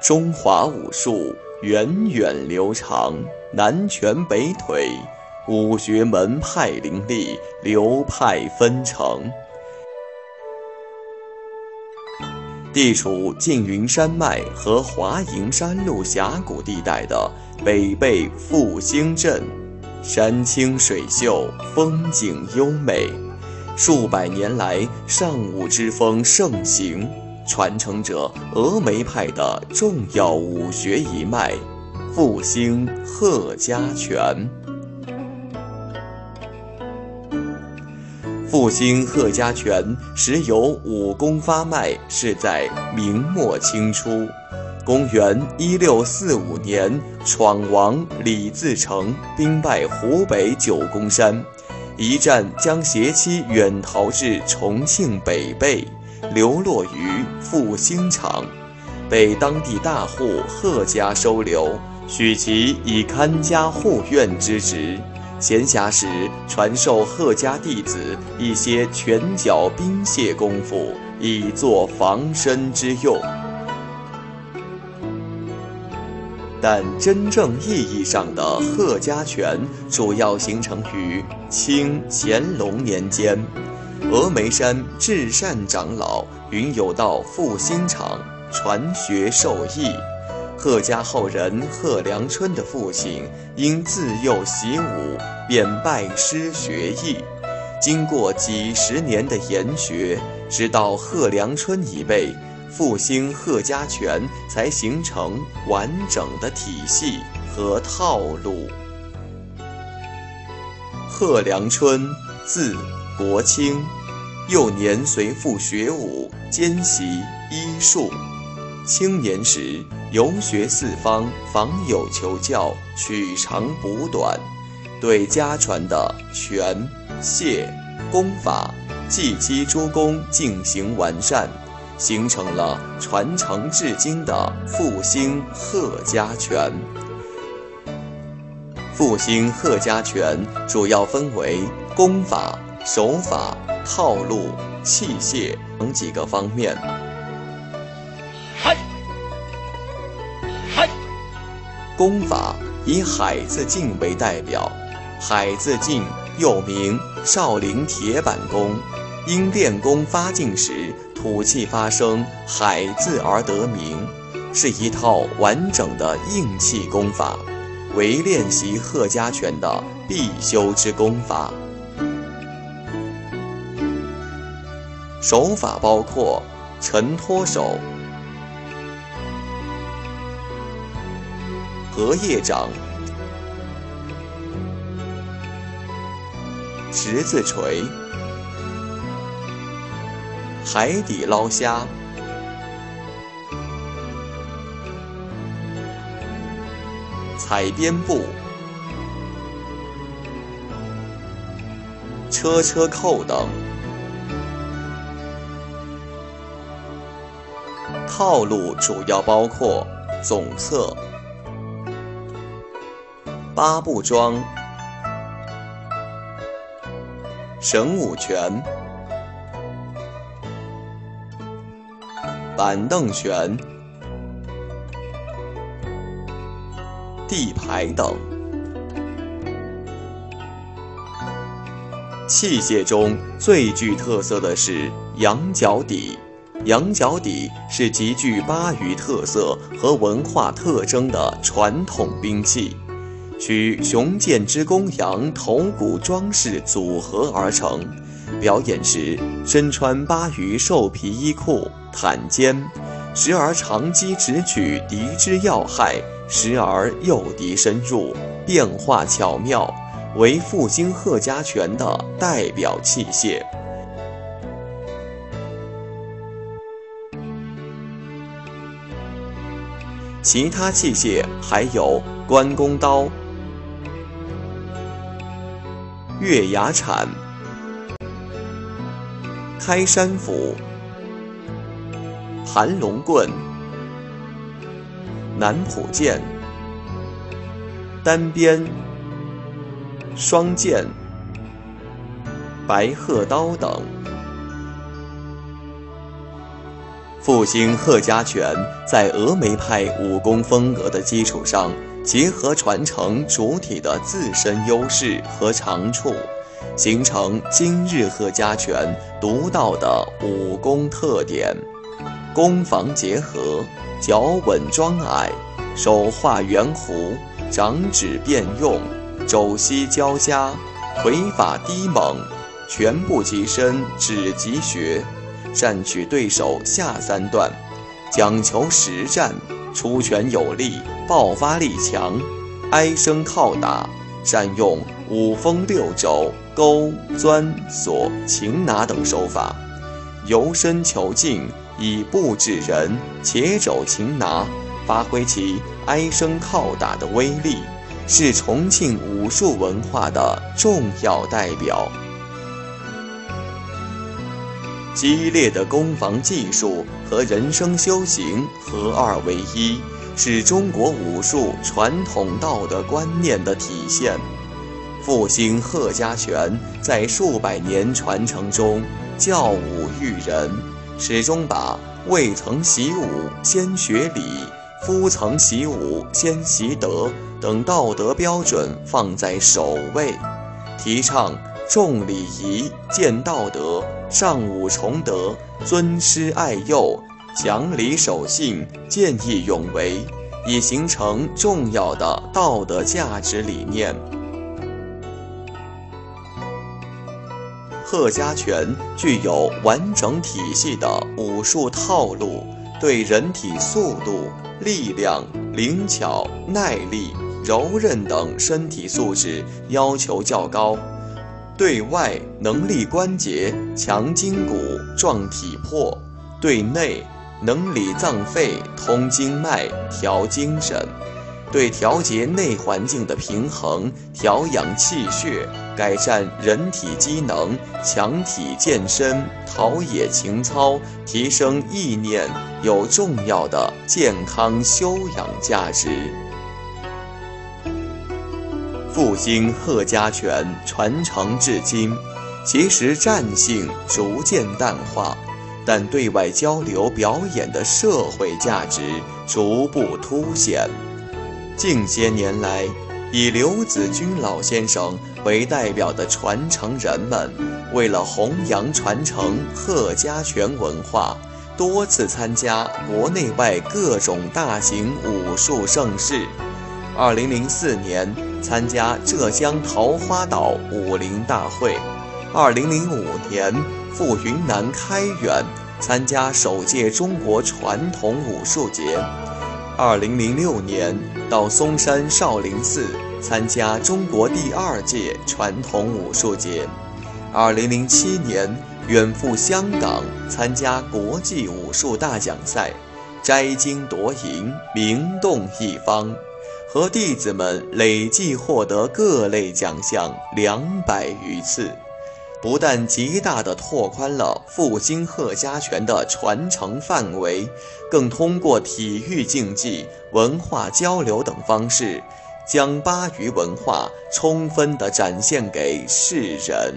中华武术源远流长，南拳北腿，武学门派林立，流派纷呈。地处缙云山脉和华蓥山路峡谷地带的北碚复兴镇，山清水秀，风景优美，数百年来尚武之风盛行，传承着峨眉派的重要武学一脉——复兴贺家拳。复兴贺家拳时有武功发脉，是在明末清初。公元1645年，闯王李自成兵败湖北九宫山，一战将携妻远逃至重庆北碚，流落于复兴场，被当地大户贺家收留，许其以看家护院之职。闲暇时传授贺家弟子一些拳脚兵械功夫，以作防身之用。但真正意义上的贺家拳主要形成于清乾隆年间，峨眉山智善长老云游到复兴场传学授艺。贺家后人贺良春的父亲因自幼习武，便拜师学艺。经过几十年的研学，直到贺良春一辈，复兴贺家拳才形成完整的体系和套路。贺良春，字国清，幼年随父学武，兼习医术。青年时游学四方，访友求教，取长补短，对家传的拳、械、功法、技击诸功进行完善，形成了传承至今的复兴贺家拳。复兴贺家拳主要分为功法、手法、套路、器械等几个方面。功法以海字劲为代表，海字劲又名少林铁板功，因练功发劲时吐气发声海字而得名，是一套完整的硬气功法，为练习贺家拳的必修之功法。手法包括沉托手、荷叶掌、十字锤、海底捞虾、踩边步、车扣等。套路主要包括总策、八步桩、神武拳、板凳拳、地排等。器械中最具特色的是羊角底。羊角底是极具巴渝特色和文化特征的传统兵器，取雄健之公羊头骨装饰组合而成。表演时身穿巴渝兽皮衣裤，袒肩，时而长击直取敌之要害，时而诱敌深入，变化巧妙，为复兴贺家拳的代表器械。其他器械还有关公刀、月牙铲、开山斧、盘龙棍、南浦剑、单鞭、双剑、白鹤刀等。 复兴贺家拳在峨眉派武功风格的基础上，结合传承主体的自身优势和长处，形成今日贺家拳独到的武功特点：攻防结合，脚稳庄矮，手画圆弧，掌指变用，肘膝交加，魁法低猛，拳步极深，指极学，占取对手下三段，讲求实战，出拳有力，爆发力强，挨生靠打，善用五风六肘、勾、钻、锁、擒拿等手法，由深求近，以步制人，且肘擒拿，发挥其挨生靠打的威力，是重庆武术文化的重要代表。激烈的攻防技术和人生修行合二为一，是中国武术传统道德观念的体现。复兴贺家拳在数百年传承中教武育人，始终把未曾习武先学礼，夫曾习武先习德等道德标准放在首位，提倡重礼仪、见道德、上武崇德、尊师爱幼、讲理守信、见义勇为，以形成重要的道德价值理念。贺家拳具有完整体系的武术套路，对人体速度、力量、灵巧、耐力、柔韧等身体素质要求较高，对外能力关节、强筋骨、壮体魄；对内能理脏肺、通经脉、调精神；对调节内环境的平衡、调养气血、改善人体机能、强体健身、陶冶情操、提升意念，有重要的健康修养价值。复兴贺家拳传承至今，其实战性逐渐淡化，但对外交流表演的社会价值逐步凸显。近些年来，以刘子君老先生为代表的传承人们，为了弘扬传承贺家拳文化，多次参加国内外各种大型武术盛事。2004年参加浙江桃花岛武林大会，2005年赴云南开远参加首届中国传统武术节，2006年到嵩山少林寺参加中国第2届传统武术节，2007年远赴香港参加国际武术大奖赛，摘金夺银，名动一方，和弟子们累计获得各类奖项200余次，不但极大地拓宽了复兴贺家拳的传承范围，更通过体育竞技、文化交流等方式，将巴渝文化充分地展现给世人。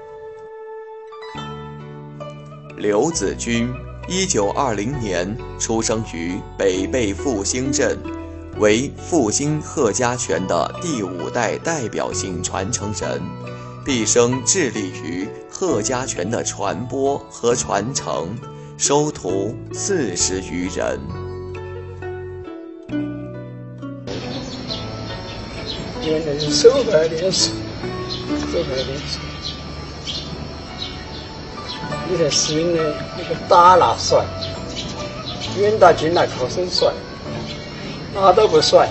刘子君1920年出生于北碚复兴镇，为复兴贺家拳的第5代代表性传承人，毕生致力于贺家拳的传播和传承，收徒40余人。 原来是手牌练手，你在新的那个打哪帅，远大近来靠身帅，哪都不帅。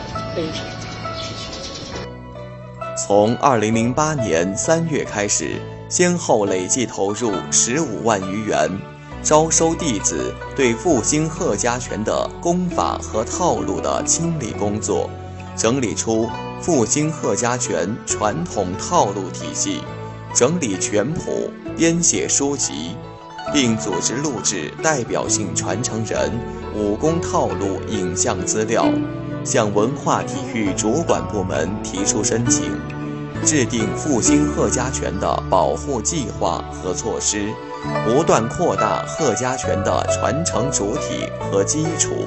从2008年3月开始，先后累计投入15万余元，招收弟子对复兴贺家拳的功法和套路的清理工作，整理出复兴贺家拳传统套路体系，整理拳谱，编写书籍，并组织录制代表性传承人武功套路影像资料，向文化体育主管部门提出申请，制定复兴贺家拳的保护计划和措施， 不断扩大贺家拳的传承主体和基础。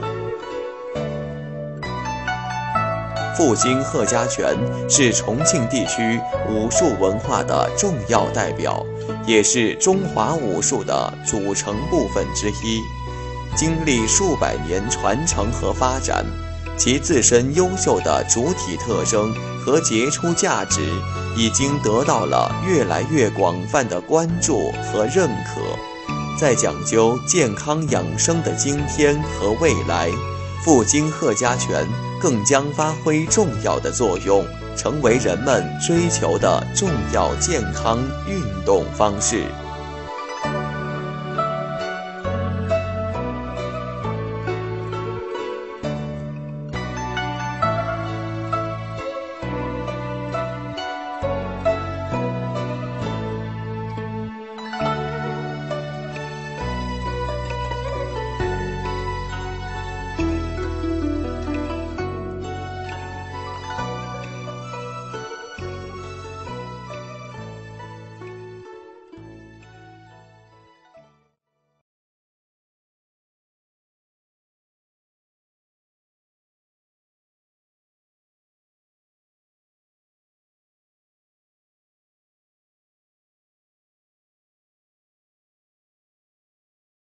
复兴贺家拳是重庆地区武术文化的重要代表，也是中华武术的组成部分之一。经历数百年传承和发展，其自身优秀的主体特征和杰出价值已经得到了越来越广泛的关注和认可。在讲究健康养生的今天和未来，复兴贺家拳更将发挥重要的作用，成为人们追求的重要健康运动方式。